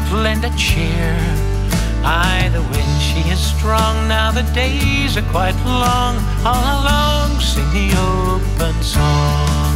lend a cheer. Aye, the wind, she is strong, now the days are quite long. All along, sing the open song.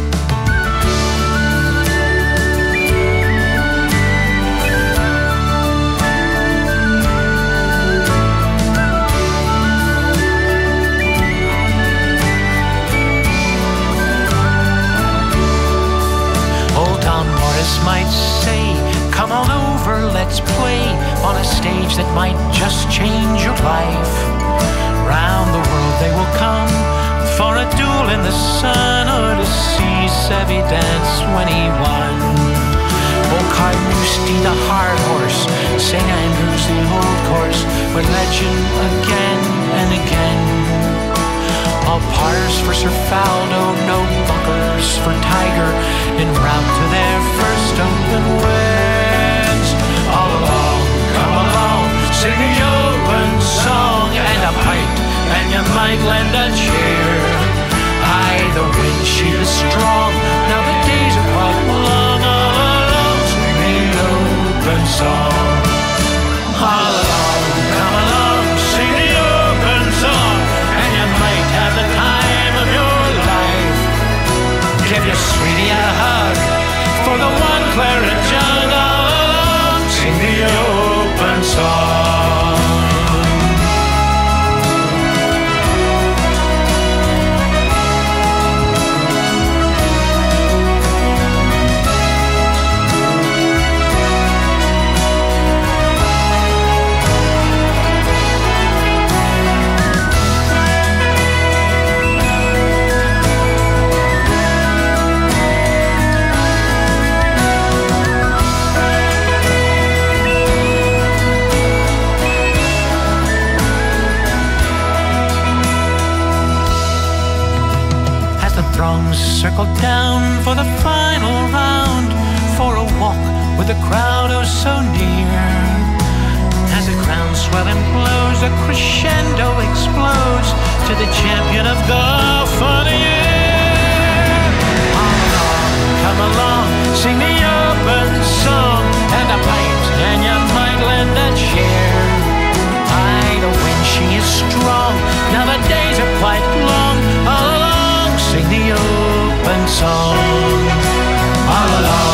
Might say, come on over, let's play on a stage that might just change your life. Round the world they will come for a duel in the sun, or to see Sevy dance when he won. Old Carnoustie, the hard horse, St. Andrews, the old course, were legend again and again. All pars for Sir Faldo, no bunkers for Tiger, en route to their first open wins. All along, come along, sing the open song, and a pint, and you might lend a cheer. Aye, the wind, she is strong, now the days are quite long. All along, sing the open song. All along, come along, sing the open song, and you might have the time of your life. Give your sweetie a hug for the one claret jug. All along, sing the open song. Throngs circled down for the final round, for a walk with the crowd oh so near. As the groundswell implodes, a crescendo explodes to the champion of golf for the year. All along, come along, sing the open song, and a pint, and you might lend a cheer. Aye, the wind, she is strong, now the days are quite long. All along, sing the open song. All along.